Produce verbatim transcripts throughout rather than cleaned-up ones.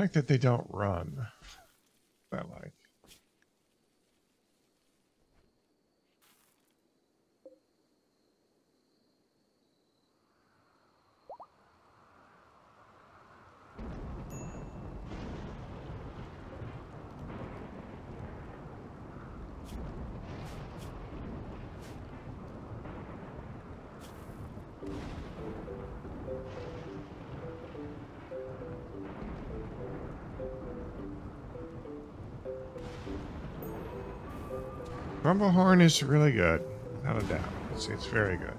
like that they don't run. I like. Rumble horn is really good, without a doubt. It's, it's very good.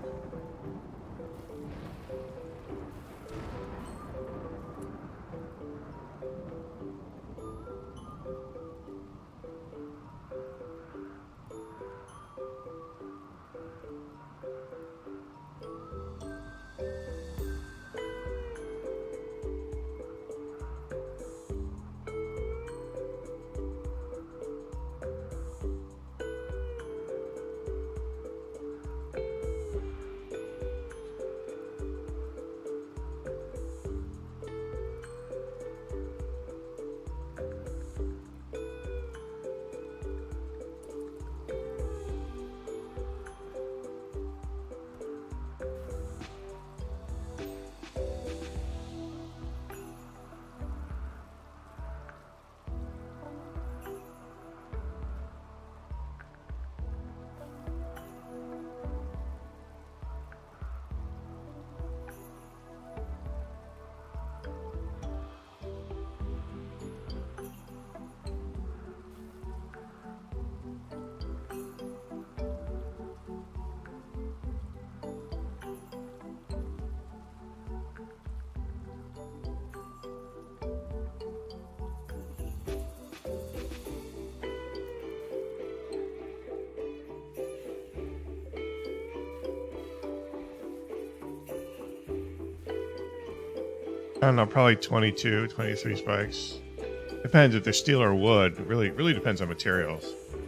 I don't know, probably twenty-two, twenty-three spikes. Depends if they're steel or wood. It really, really depends on materials.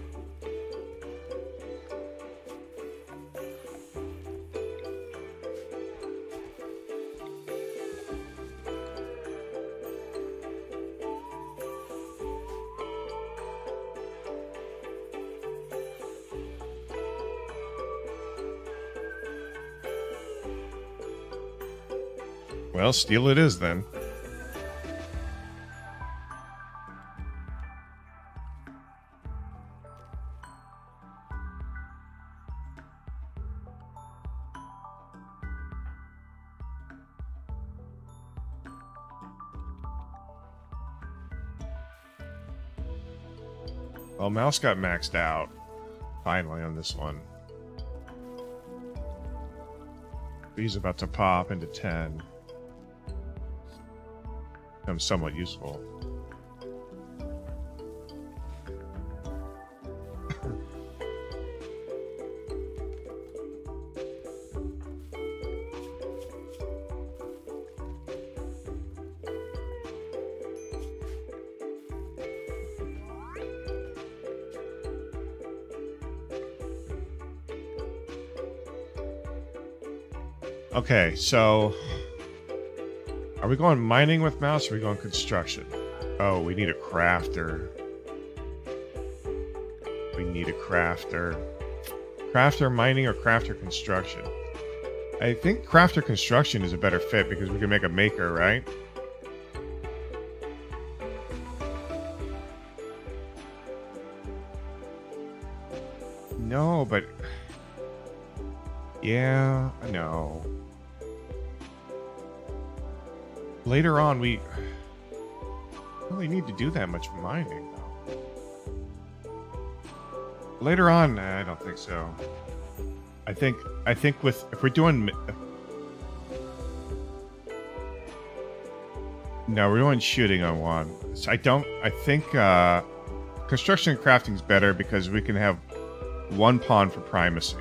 Well, steel it is then. Well, mouse got maxed out finally on this one. He's about to pop into ten. Becomes somewhat useful. Okay, so are we going mining with mouse or are we going construction? Oh, we need a crafter. We need a crafter. Crafter mining or crafter construction? I think crafter construction is a better fit because we can make a maker, right? No, but... yeah, I know. Later on, we don't really need to do that much mining, though. Later on, I don't think so. I think I think with if we're doing no, we're doing shooting on one. So I don't. I think uh, construction and crafting is better because we can have one pawn for primacy.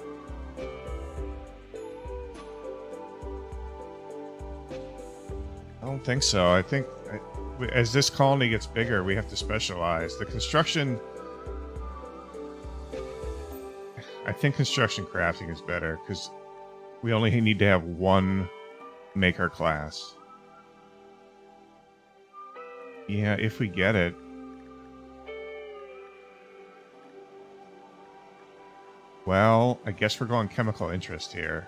I don't think so. I think as this colony gets bigger, we have to specialize. The construction... I think construction crafting is better, because we only need to have one maker class. Yeah, if we get it. Well, I guess we're going chemical interest here.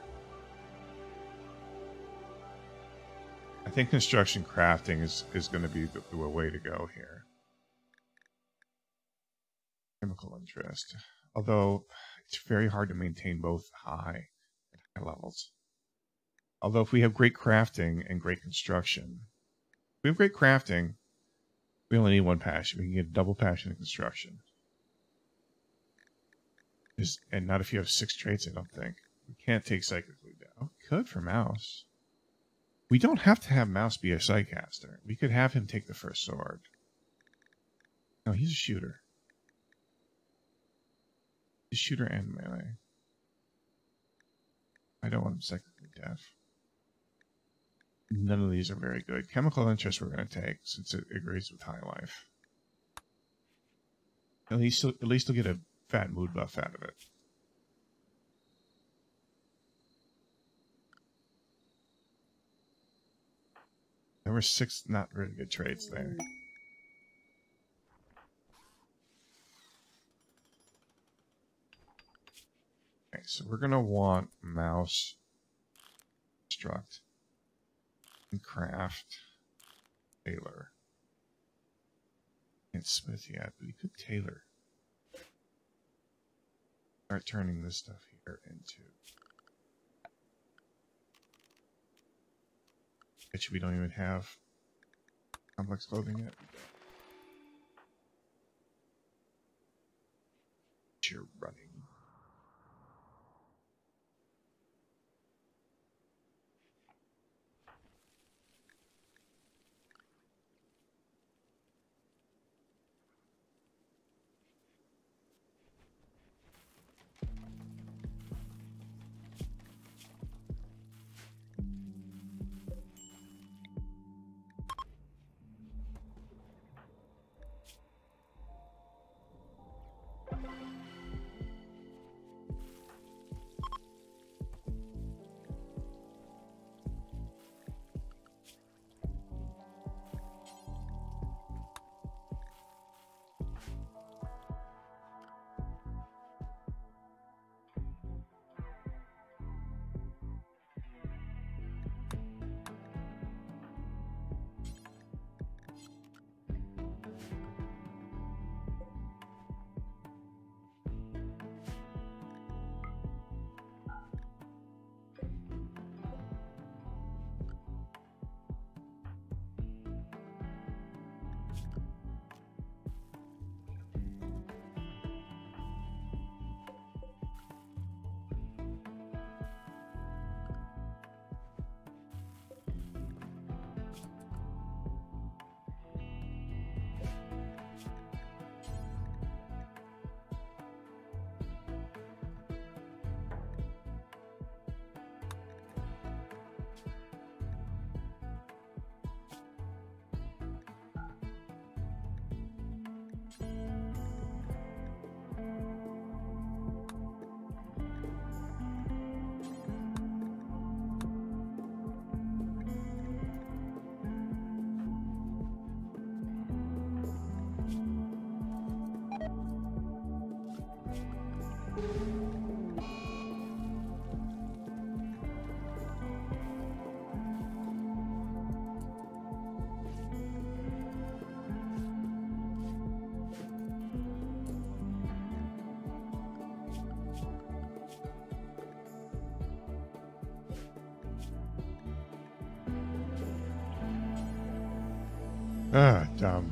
I think construction crafting is, is going to be the, the way to go here. Chemical interest. Although, it's very hard to maintain both high and high levels. Although, if we have great crafting and great construction, if we have great crafting, we only need one passion. We can get double passion in construction. Is, and not if you have six traits, I don't think. We can't take cyclically down. We could for Mouse. We don't have to have Mouse be a Psycaster. We could have him take the first sword. No, he's a shooter. He's a shooter and melee. I don't want him cyclically deaf. None of these are very good. Chemical interest we're going to take, since it agrees with high life. At least, at least he'll get a fat mood buff out of it. There were six not really good traits there. Okay, so we're going to want Mouse, Construct, and Craft, Tailor. Can't Smith yet, but we could Tailor. Start turning this stuff here into. Bet you we don't even have complex clothing yet. You're running. Ah, dumb.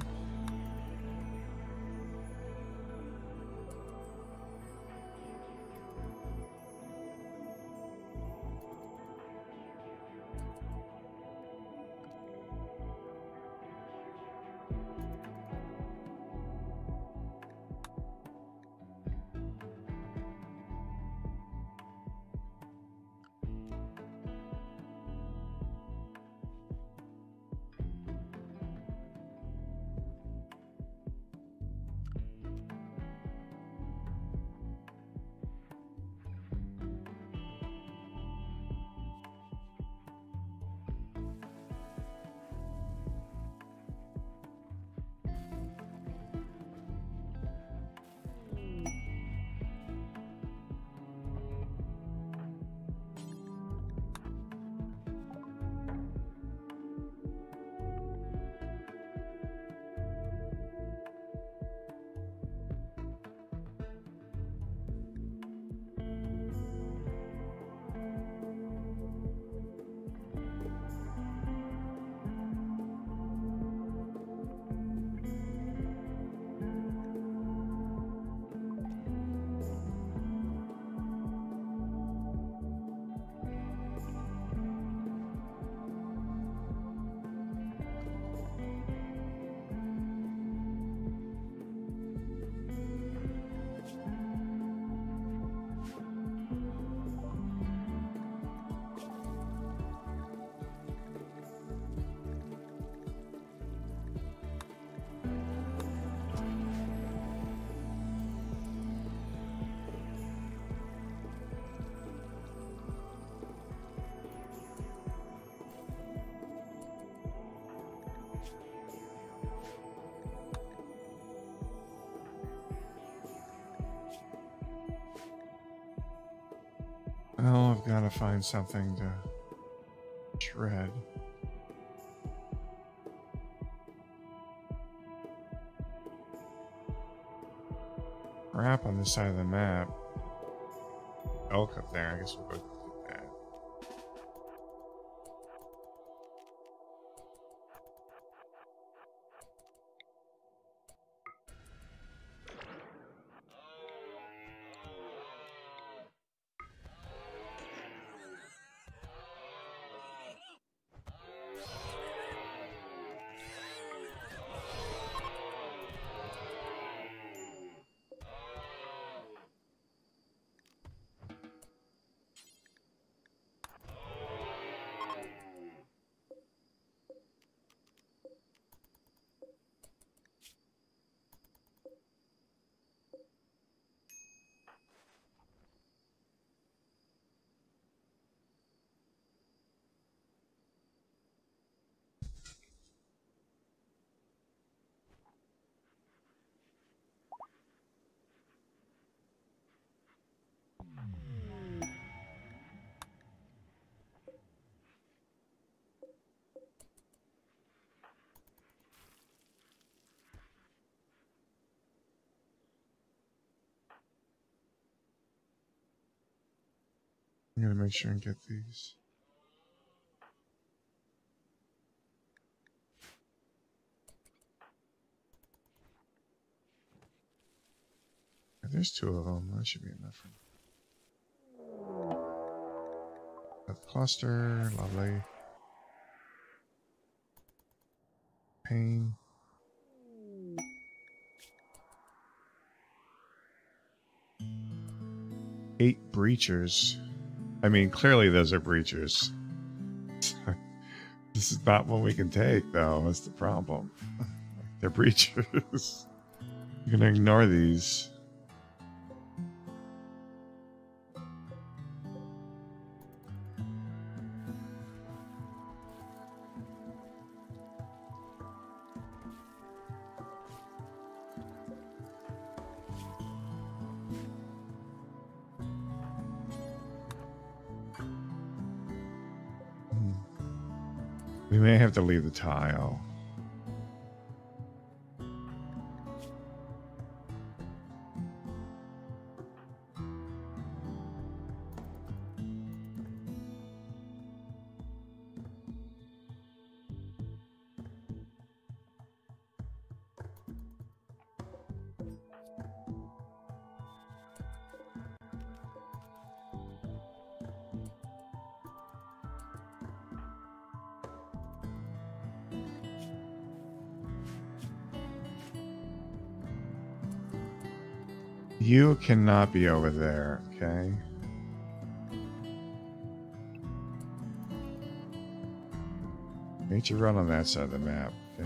Well, I've got to find something to shred. Crap on this side of the map. Elk up there. I guess we'll go do that. I'm gonna make sure and get these. There's two of them. That should be enough. Got the cluster. Lovely. Pain. Eight breachers. I mean, clearly those are breachers. This is not one we can take, though. That's the problem. They're breachers. You're gonna ignore these. We may have to leave the tile. You cannot be over there, okay? Need you run on that side of the map, okay?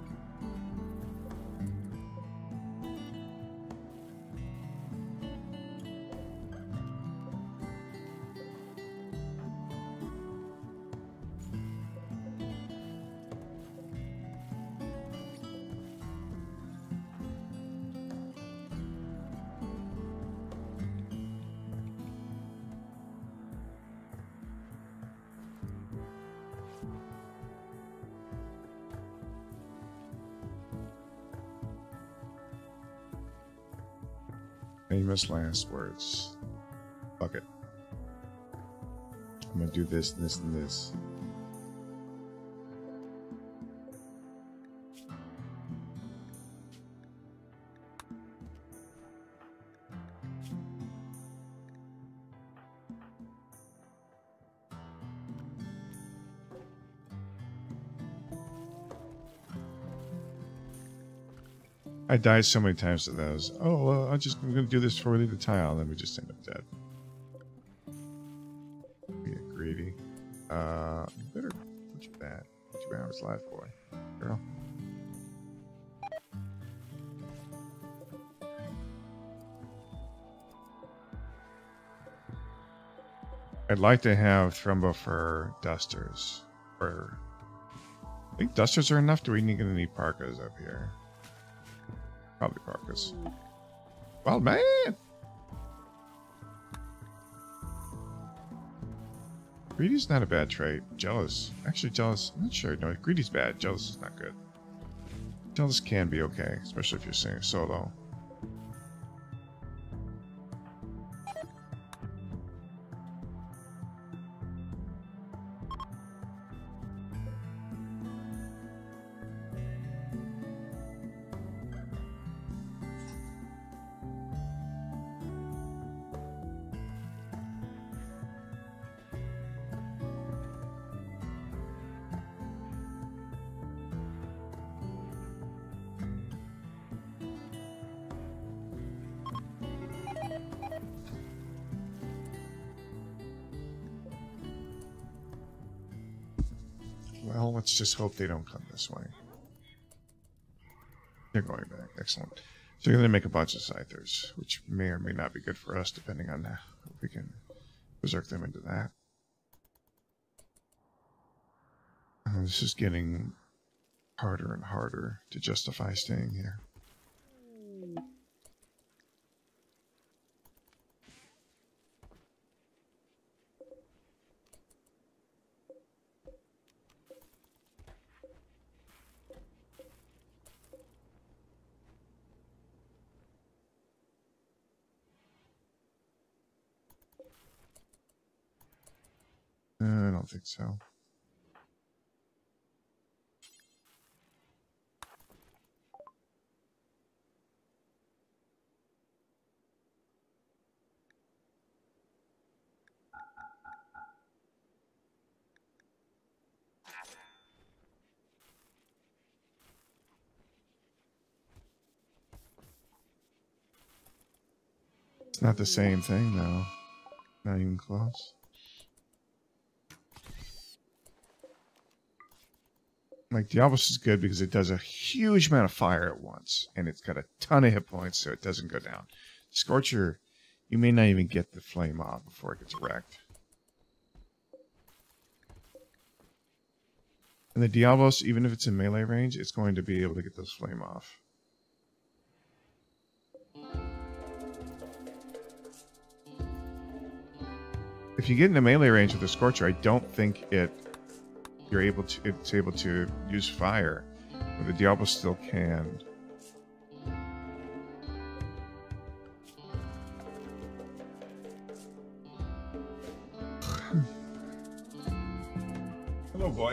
Famous last words. Fuck it. I'm gonna do this, this, and this. I died so many times to those. Oh, well, I'm just I'm gonna do this before we leave the tile, and then we just end up dead. Be greedy. Uh, better put you that. Two hours live, boy, girl. I'd like to have Thrumbo for dusters. Or I think dusters are enough. Do we need any parkas up here? Probably parkas. Wild man! Greedy's not a bad trait. Jealous. Actually, jealous. I'm not sure. No, greedy's bad. Jealous is not good. Jealous can be okay, especially if you're singing solo. Well, let's just hope they don't come this way. They're going back. Excellent. So you're going to make a bunch of scythers, which may or may not be good for us, depending on if we can berserk them into that. Uh, this is getting harder and harder to justify staying here. Uh, I don't think so. It's not the same thing, though. Not even close. Like, Diablos is good because it does a huge amount of fire at once, and it's got a ton of hit points, so it doesn't go down. Scorcher, you may not even get the flame off before it gets wrecked. And the Diablos, even if it's in melee range, it's going to be able to get those flame off. If you get into melee range with the Scorcher, I don't think it you're able to it's able to use fire, but the Diablo still can. Hello, boy.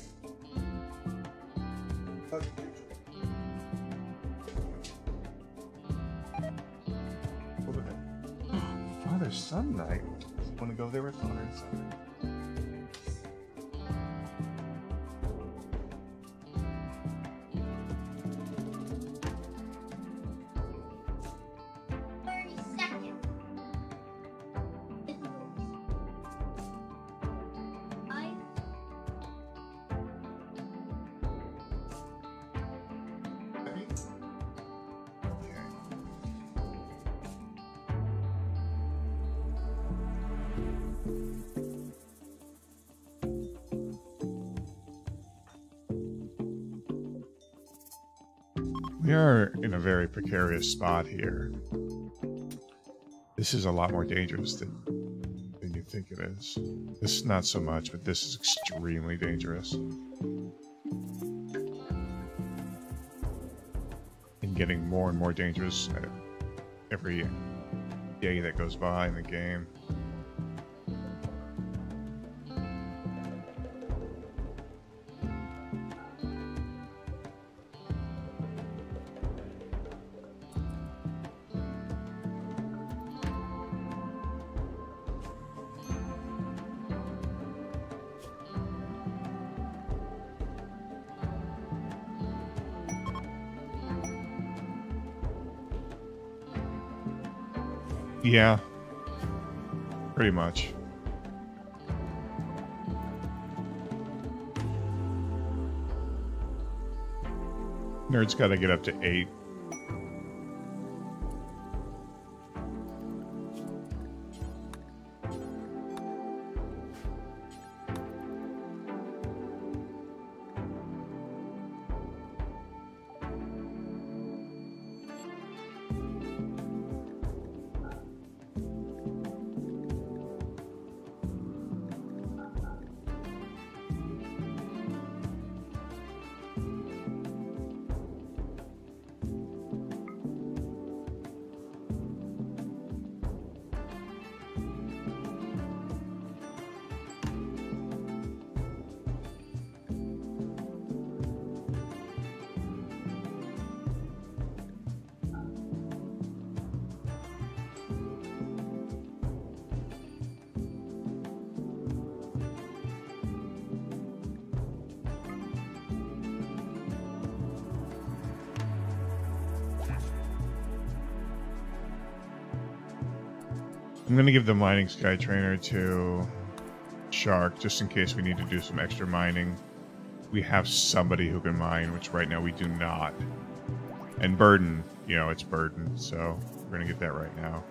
Father Son night. Want to go there with Father and Son? We are in a very precarious spot here. This is a lot more dangerous than, than you think it is. This is not so much, but this is extremely dangerous. And getting more and more dangerous at every day that goes by in the game. Yeah, pretty much. Nerd's got to get up to eight. I'm going to give the mining sky trainer to Shark, just in case we need to do some extra mining. We have somebody who can mine, which right now we do not. And Burden, you know, it's Burden, so we're going to get that right now.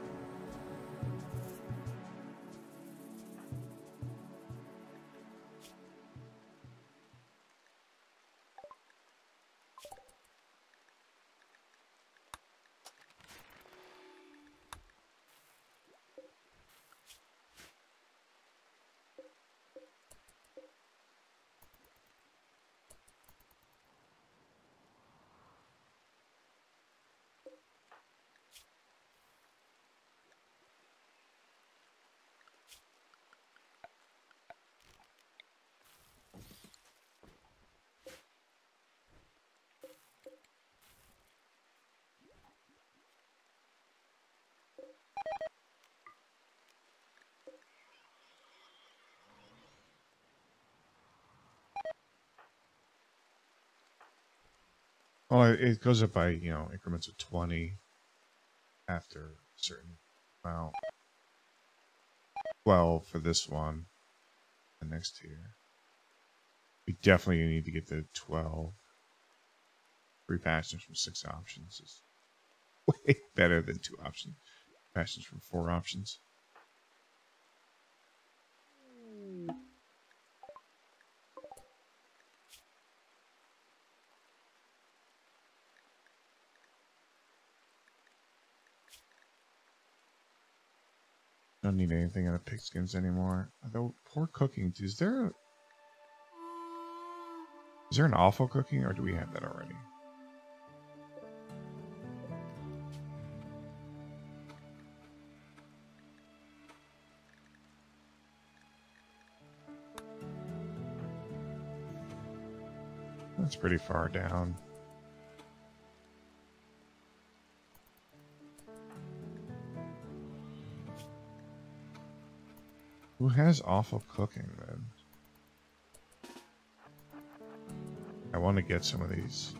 Well, it goes up by, you know, increments of twenty after a certain amount. twelve for this one. The next tier. We definitely need to get to twelve. Three passions from six options is way better than two options. Passions from four options. Don't need anything out of pigskins anymore. Although, poor cooking. Is there a... Is there an awful cooking, or do we have that already? That's pretty far down. Who has awful cooking, then? I want to get some of these.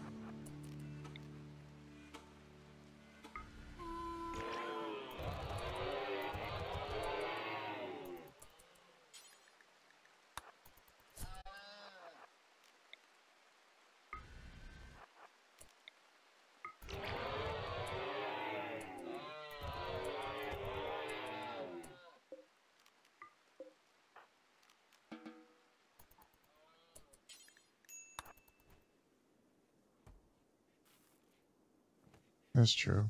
That's true.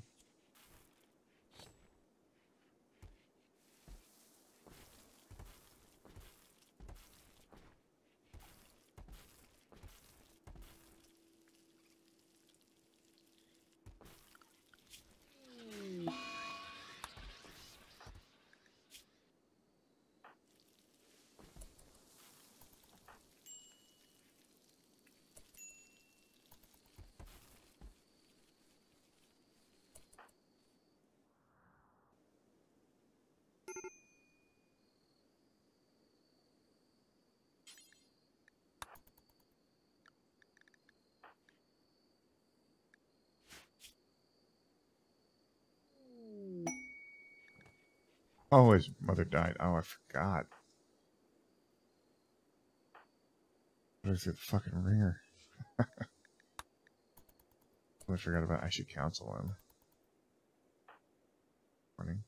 Oh, his mother died. Oh, I forgot. What is it? Fucking ringer. I forgot about. I should counsel him. Morning.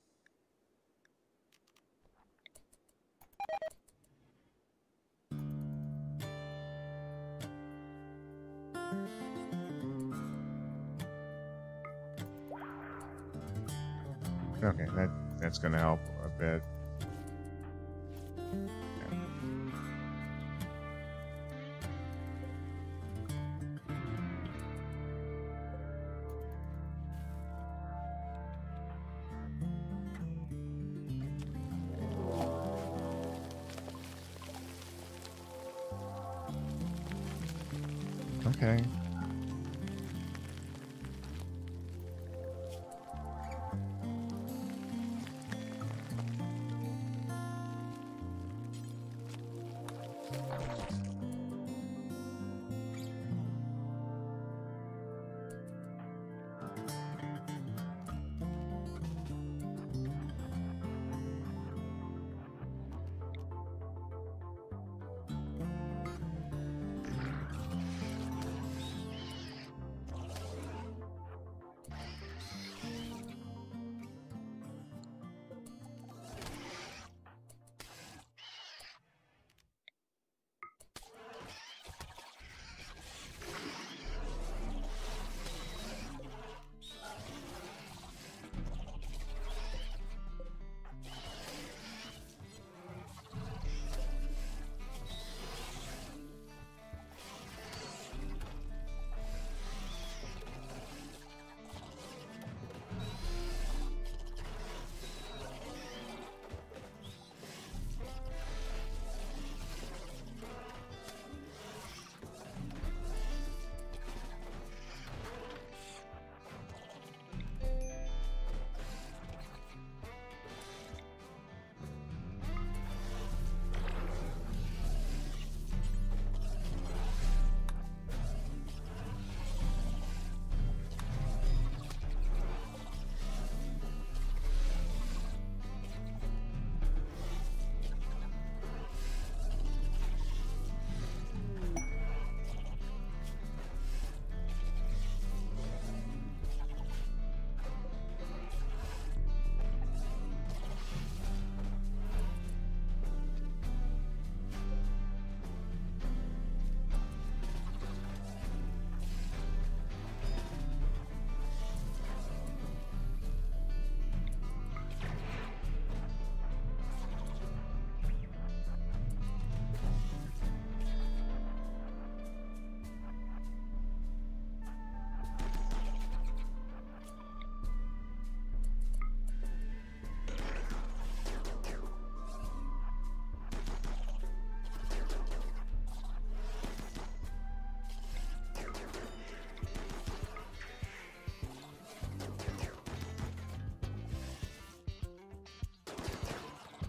Okay, that that's gonna help a bit. Okay.